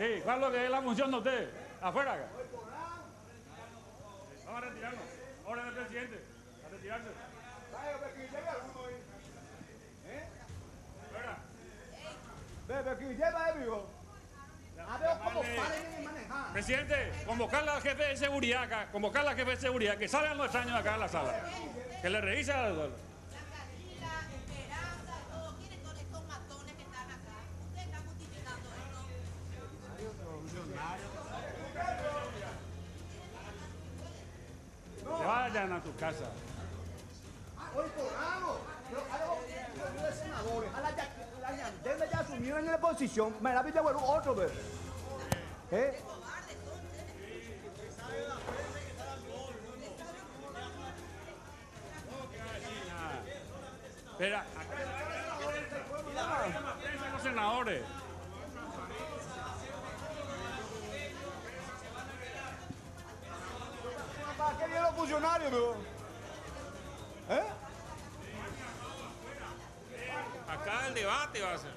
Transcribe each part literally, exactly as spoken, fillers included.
Sí, ¿cuál es lo que es la función de usted? Afuera acá. Vamos a retirarnos. Orden del presidente. A retirarse. Fuera. Bebe, que lleva el vivo. A ver cómo salen y manejar. Presidente, convocarle al jefe de seguridad acá, convocarle al jefe de seguridad, que salgan los extraños acá en la sala. Que le revise a la... Se vayan a tu casa. Hoy cobramos. Los senadores, a la Yandel ya asumió en la posición, me la pide otro vez. ¿Eh? Espera, acá hay los senadores. ¿Para qué vienen los funcionarios, amigo? ¿Eh? Acá el debate va a ser.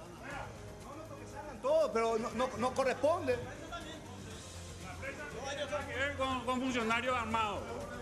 Todo, pero no, no, no corresponde. La prensa no tiene nada que ver con, con funcionarios armados.